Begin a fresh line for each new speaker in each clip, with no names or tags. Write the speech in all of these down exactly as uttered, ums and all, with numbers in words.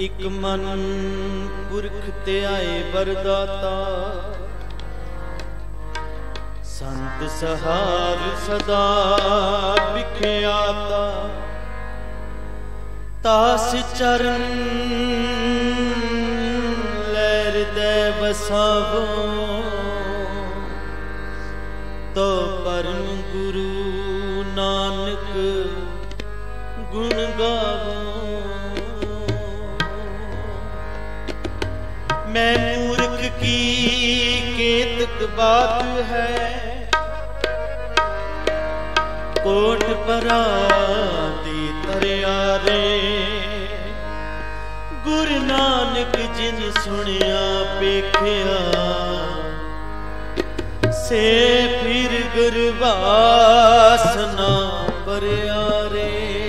इक मन पुरख ते आए वरदाता, संत सहार सदा बिख्याता। तास चरण लैर दे बसावो, तो परम गुरु नानक गुण गावो। मैं मूर्ख की केतक बात है, कोट पराती तरियारे। गुरु नानक जिन सुनिया पेखिया, से फिर गुरवासना परियारे।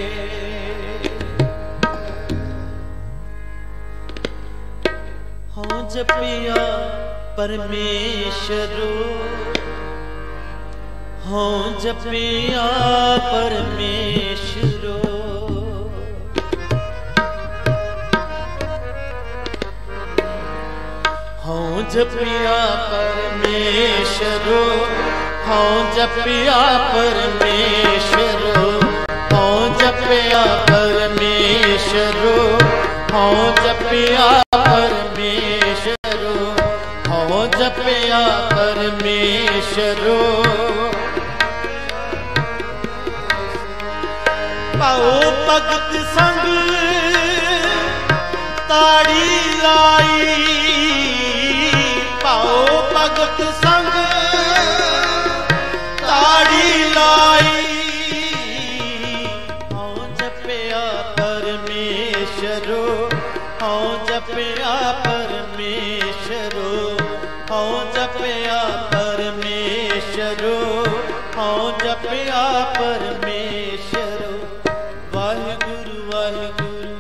हाँ जपिया परमेश्वरो, हाँ जपिया परमेश्वरो। हाँ जपिया परमेश्वरो, हाँ जपिया परमेश्वरो। हाँ जपिया परमेश्वरो, हाँ जपिया परमेश्वरो। हाँ जपिया परमेश्वरो। पाओ भगत संग ताड़ी लाई, पाओ भगत संग ताड़ी लाई। हाँ जपिया परमेश्वरो, हाँ जपिया परमेश्वरो। हाँ जपिया परमेश्वरो, हाँ जपिया परमेश्वरो। वाहिगुरु वाहिगुरु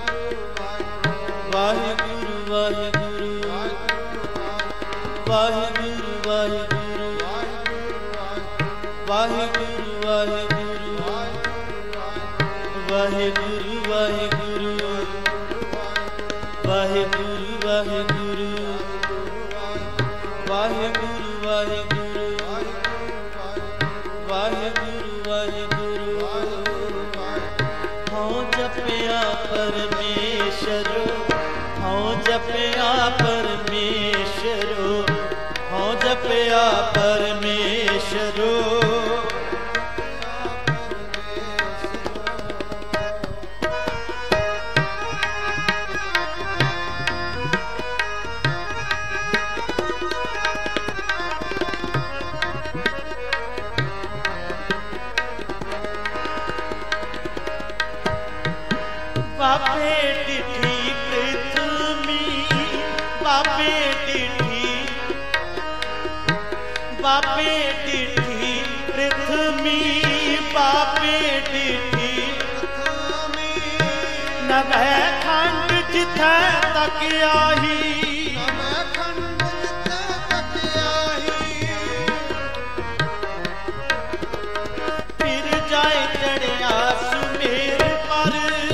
वाहिगुरु वाहिगुरु वाहिगुरु वाहिगुरु वाहिगुरु वाहिगुरु वाहिगुरु वाहिगुरु वाहिगुरु वाहिगुरु वाहिगुरु वाहिगुरु वाहिगुरु वाहिगुरु। हाँ जपिया परमेश्वरो, हाँ जपिया परमेश्वरो। हाँ जपिया परमेश्वरो। बाबे डिठी पृथ्वी, बाबे डिठी, बाबे डिठी पृथ्वी, बाबे डिठी नभै खंड जिथे तक आही, नभै खंड जिथे तक आही। फिर जाए चढ़िया सुमेर पर,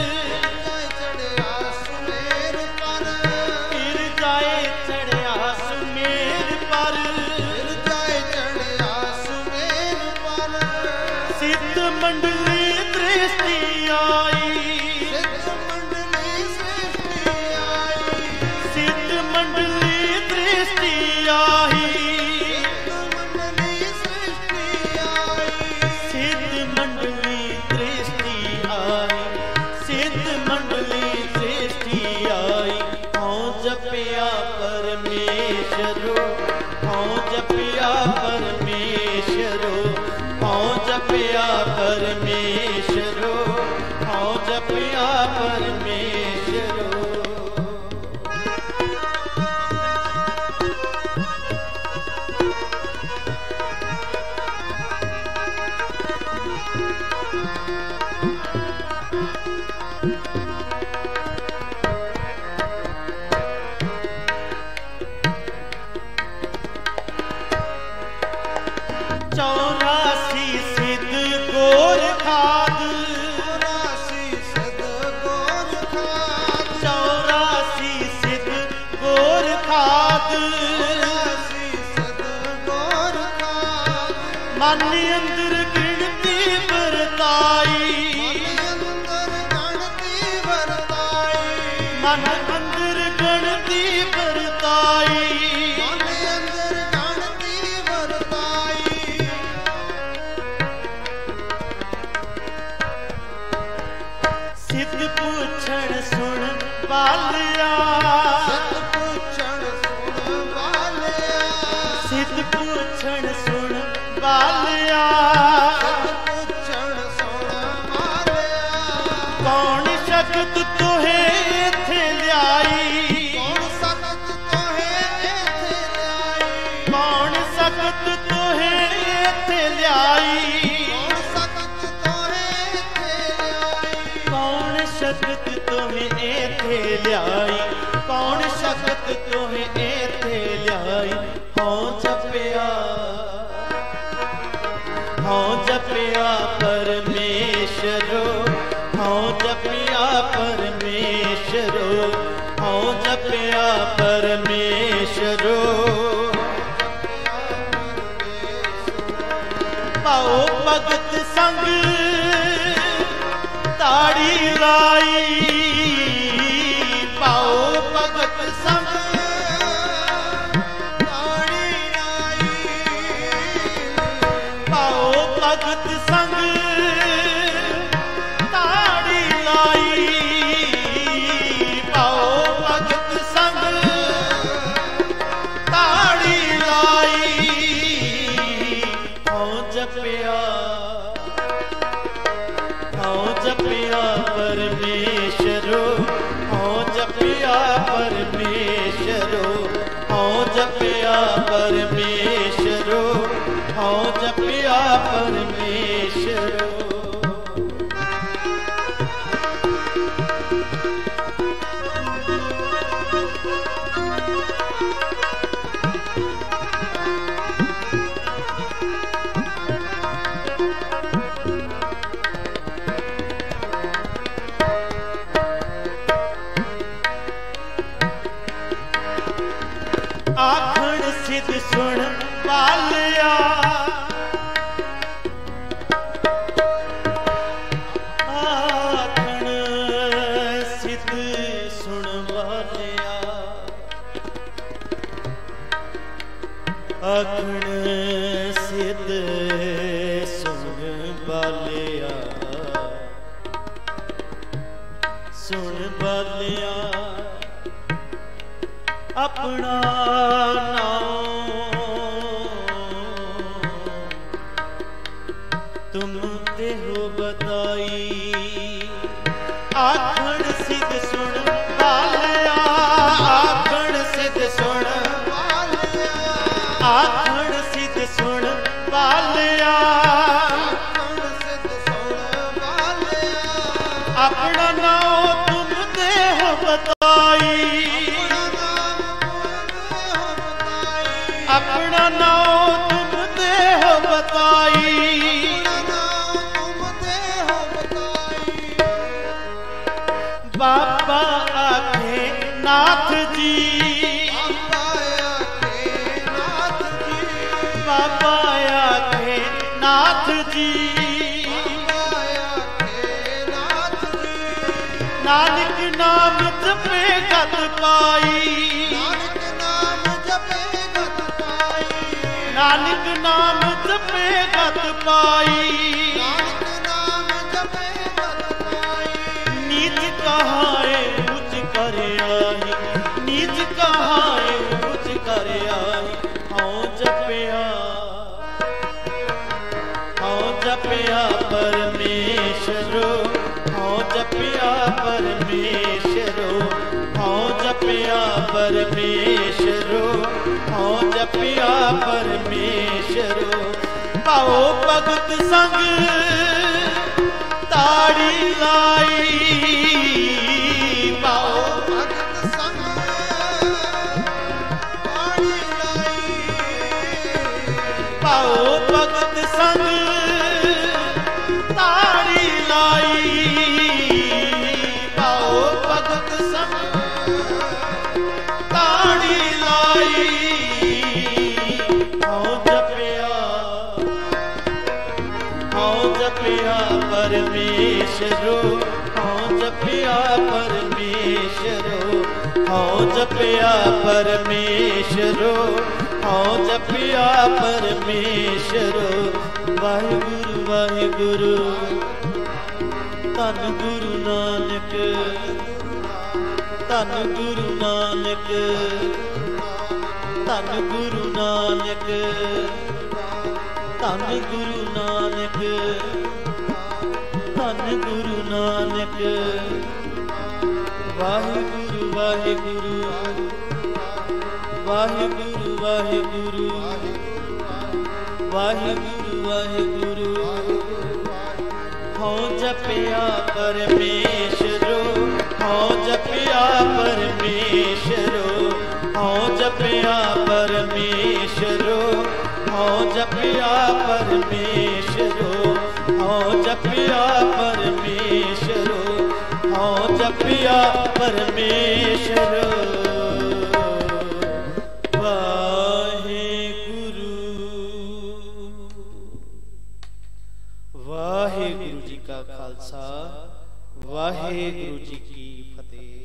मंडली दृष्टि आई, सिद्ध मंडली सृष्टि आई, सिद्ध मंडली दृष्टि आई, सिद्ध मंडली सृष्टि आई, सिद्ध मंडली सृष्टि आई। हाँ जपिया परमेश्वरो, हाँ जपिया परमेश्वरो। हाँ जपिया परमेश्वरो, हाँ जपिया परमेश्वरो। चौरासी सिद्ध गोर खाद, चौरासी सिद्ध गोर खाद, चौरासी मन अंदर गिनती बरताई, मन अंदर गणती बरताई, सिद्ध पूछण सुन बालिया, सिद्ध पूछण सुन बालिया, कौन शक्त तोहे इत्थे ल्याई, कौन शक्त तोहे इत्थे ल्याई, कौन शक्त तोहे इत्थे ल्याई, कौन शक्त तोहे इत्थे ल्याई। हों जपिया, हों जपिया परमेश्वरो, हों जपिया परमेश्वरो, हों जपिया परमेश्वरो। पाओ भगत संग ताड़ी लाई, पाओ भगत संग ताड़ी लाई, पाओ भगत संग ताड़ी लाई, पाओ भगत संग ताड़ी लाई। हों जपिया, हों जपिया परमेश्वरो, हों जपिया परमेश्वरो, हों जपिया परमेश्वरो, हों जपिया परमेश्वरो। आखण सिद्ध सुन बालिया, आखण सिद्ध सुन बालिया, आखण सिद्ध सुन बालिया, सुन बालिया अपना नाम तुम ते हो बताई। आखण सिद्ध सुन बालिया, आखण सिद्ध सुन बालिया, आखण सिद्ध सुन बालिया, अपना नाम तुम ते हो बताई, अपना नाम तुम ते हो बताई। बाबा आखे नाथ जी, बाबा आखे नाथ जी, नानक नाम जपे गत पाई, नानक नाम जपे गत पाई, नीच कहाए उच कर आई, नीच कहाए उच कर आई। हों जपिया, हों जपिया परमेश्वरो, हों जपिया परमेश्वरो, हों जपिया परमेश्वरो, हों जपिया परमेश्वरो। पाओ भगत संग ताड़ी लाई, पाओ भगत संग ताड़ी लाई, पाओ भगत संग ताड़ी लाई, पाओ भगत संग ताड़ी लाई। हों जपिया, परमेशरो, हाँ जपिया परमेशरो, हाँ जपिया परमेशरो, हाँ जपिया परमेशरो। वाहिगुरु वाहिगुरु धन गुरु नानक, धन गुरु नानक, धन गुरु नानक, धन गुरु नानक, धन गुरु नानक। वाहिगुरु वाहिगुरु वाहिगुरु वाहिगुरु वाहिगुरु वाहिगुरु। हाँ जपिया परमेशरो, हाँ जपिया परमेशरो, हाँ जपिया परमेशरो, हाँ जपिया परमेशरो, हाँ जपिया परमेशरो, हाँ जपिया परमेशरो। वाहिगुरु जी का खालसा, वाहिगुरु जी की फतेह।